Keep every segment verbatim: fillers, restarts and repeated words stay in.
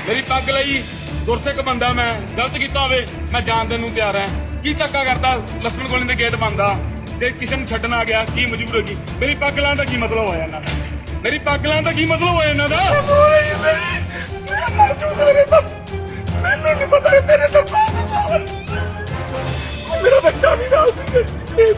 मेरी पग लई गुरसिख बंदा मैं गलत किया होवे मैं जान देण नूं तैयार हां। की धक्का करता लक्ष्मण कॉलोनी दे गेट बंद आ ते किसे नूं छड्डण आ गया की मजबूरी होगी। मेरी पग लाण दा की मतलब होया इन्हां दा? मेरी पग लाण दा की मतलब होया इन्हां दा? मैं मर जू सवेरे बस मैनूं नहीं पता मेरे तो साथ साथ मेरा बच्चा भी नाल सी की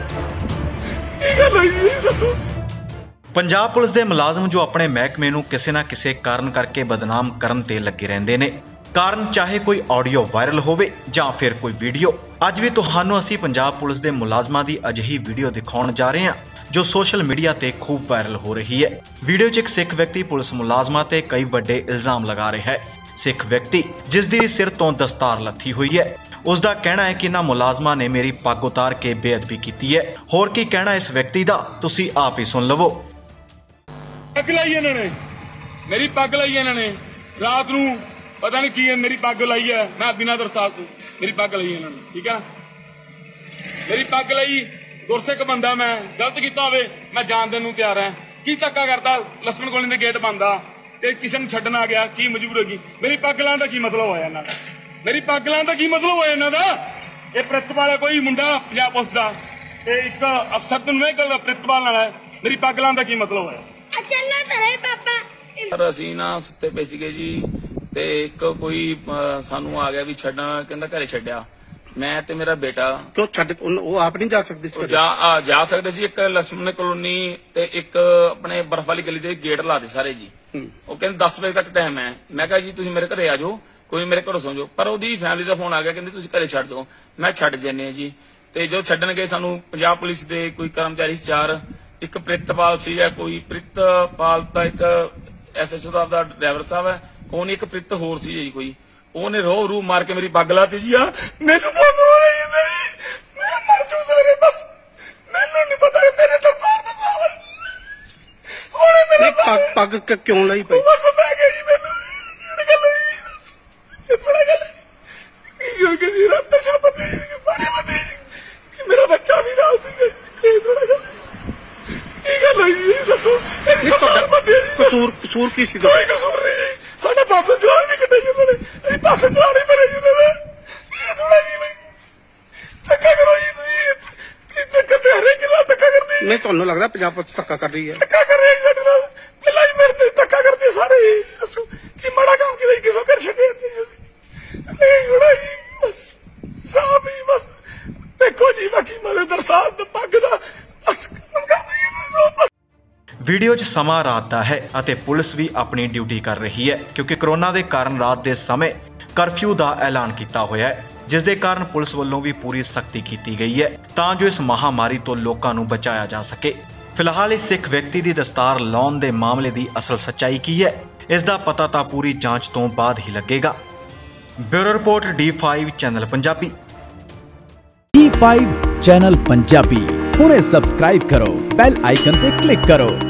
गल होई दसो। पंजाब पुलिस के मुलाजम जो अपने महकमे नूं किसी ना किसी कारण करके बदनाम करन ते लगे रहिंदे ने। कारण चाहे कोई ऑडियो वायरल होवे जां फिर कोई वीडियो। अज भी तुहानूं असीं पंजाब पुलिस के मुलाजमां दी अजिही वीडियो दिखाउण जा रहे हां जो सोशल मीडिया ते खूब वायरल हो रही है। वीडियो च एक सिख व्यक्ति पुलिस मुलाजमां ते कई वड्डे इल्जाम लगा रहा है। सिख व्यक्ति जिसदी सिर तो दस्तार लथी हुई है उसका कहना है कि इन्हां मुलाजमां ने मेरी पग उतार के बेअदबी की है। होर की कहना इस व्यक्ति का तुसीं आप ही सुन लवो। पग लाई इन्होंने मेरी पग लाई इन्होंने रात नूं पता नहीं की है मेरी पग लाई है मैं बिना दरसाल तो मेरी पग लाई इन्होंने ठीक है। मेरी पग लाई गुरसिख बंदा मैं गलत किया होवे मैं जान देण नूं तैयार हां। की धक्का करता लक्ष्मण कॉलोनी दे गेट बंद आ ते किसे नूं छड्डण आ गया की मजबूरी होगी। मेरी पग लाण दा की मतलब होया इन्हां दा? मेरी पग लाण दा की मतलब होया इन्हां दा? ये प्रितपाल कोई मुंडा पंजाब पुलिस दा ते एक अफसर नूं नहीं कल प्रितपाल नाल मेरी पग लाण दा की मतलब होया? सर असीं ना सुत्ते पे सीगे जी ते एक कोई सानू आ गया भी छड्डा कहंदा घरे छड्डिया मैं ते मेरा बेटा क्यों छड्ड वो आप नहीं जा सकते सी? जा आ, जा सकते सी। एक लक्ष्मण कॉलोनी ते एक अपने बर्फ वाली गली दे गेट ला दे सारे जी। वो कहंदे दस बजे तक टाइम है। मैं कहा जी तुसीं मेरे घरे आ जाओ कोई मेरे घरों सो जाओ पर ओदी फैमिली दा फोन आ गया कहंदे तुसीं घरे छड्ड दो। मैं छड्ड जन्ने जी ते जो छड्डण गए सानू पंजाब पुलिस दे कोई कर्मचारी चार एक प्रितपाल सी है कोई प्रितपाल दा एक एस एच ओ दा ड्राइवर साहब है कोई एक प्रित होर सी जी कोई ओने रो रू मार के मेरी पग लाती जी। मैनू बहुत रो रही है मैं मर जू सवेरे बस मैनू नहीं पता मेरे तो साथ साथ ओने मेरे पग पग क्यों लाई पई? बस मैं गई मैनू गल ये बड़ा गल ये के जी रफ्तार पते बड़े पते मेरा बच्चा भी नाल सी ये बड़ा गल ये गल होई दसो। कसूर कसूर की सी? कोई कसूर नहीं साडा पासे चलान नहीं कटाई उन्होंने ए पासे चलान ही मेरे उन्होंने ये थोड़ा जी भाई धक्का करो जी तुसीं धक्का ते हरे किला धक्का करदी नहीं तुहानू लगदा पंजाब पुलिस धक्का कर रही है? धक्का कर रही है साडे नाल पहला ही मेरे ते धक्का करदी सारे असू की माड़ा काम किया किसो कर छड्डे नहीं थोड़ा जी बस साहब ही बस देखो जी बाकी मेरे दरसाल ते पग दा बस काम करदी है। वीडियो च समा रात का है ਅਤੇ पुलिस भी अपनी ड्यूटी कर रही है क्योंकि कोरोना के कारण रात के समय करफ्यू का ऐलान किया होया है जिस दे कारण पुलिस वालों भी पूरी सख्ती की गई है तां जो इस महामारी तो लोगों को बचाया जा सके। फिलहाल इस सिख व्यक्ति की दस्तार लाउण के मामले की असल सच्चाई की है इसका पता तो पूरी जांच तो बाद ही लगेगा। Bureau report D five channel Punjabi. D five channel Punjabi हुणे सबसक्राइब करो, बेल आइकन ते क्लिक करो।